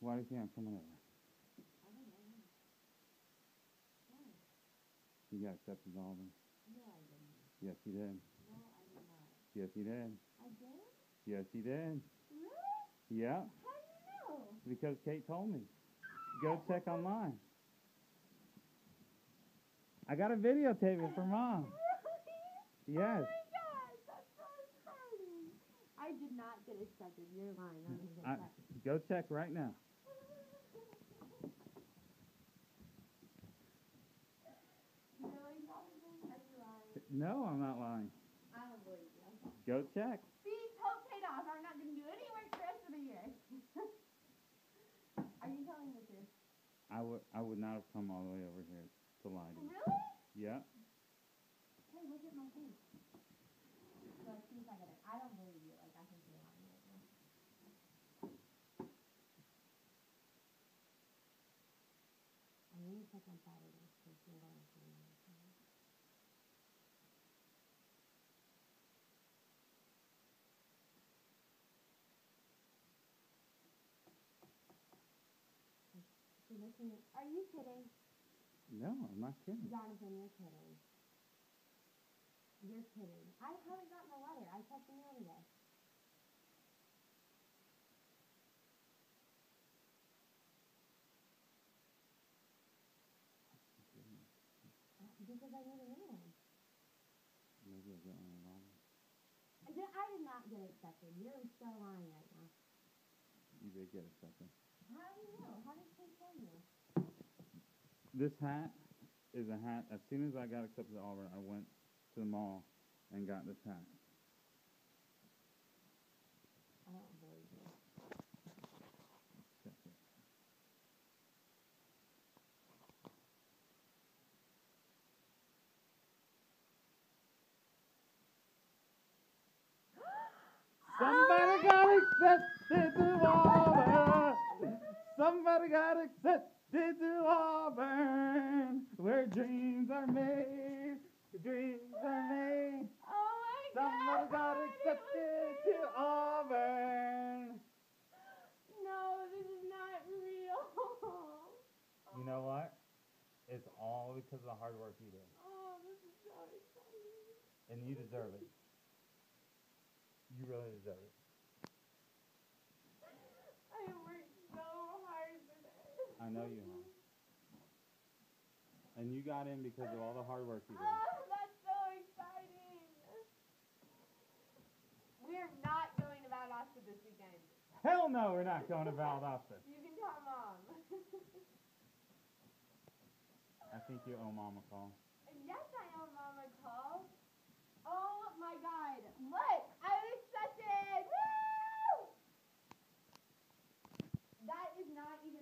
Why do you think I'm coming over? I don't know. Why? You got accepted to Auburn. No, I didn't. Yes, you did. No, I did not. Yes, you did. I did? Yes, you did. Really? Yeah. How do you know? Because Kate told me. Go check online. I got a videotape it for Mom. Really? Yes. Oh my gosh, that's so exciting. I did not get accepted. You're lying. I'm gonna get accepted. Go check right now. Really, Jonathan? Are you lying? No, I'm not lying. I don't believe you. Go check. See, hope paid off. I'm not gonna do any work the rest of the year. Are you telling the truth? I would not have come all the way over here to lie to you. Really? Yeah. Hey, look at my face. So see if I get it. I don't believe you. Like, I think you're lying right now. I'm gonna check on Saturday because you're going to see me. Are you kidding? No, I'm not kidding. Jonathan, you're kidding. You're kidding. I haven't gotten a letter. I checked the mail today. Because I need a new one. Maybe I'll get one of Auburn. I did not get accepted. You're so lying right now. You did get accepted. How do you know? How did Kate tell you? This hat is a hat. As soon as I got accepted to Auburn, I went to the mall and got this hat. I don't believe you. Check it. Somebody got accepted to Auburn. Somebody got accepted to Auburn, where dreams are made. Dreams are made. Oh my Somebody God! got accepted to Auburn. No, this is not real. You know what? It's all because of the hard work you did. Oh, this is so exciting. And you deserve it. You really deserve it. I worked so hard for this. I know you have. And you got in because of all the hard work you did. Oh, that's so exciting. We are not going to Valdosta this weekend. Hell no, we're not going to Valdosta. You can tell Mom. I think you owe Mom a call. Yes, I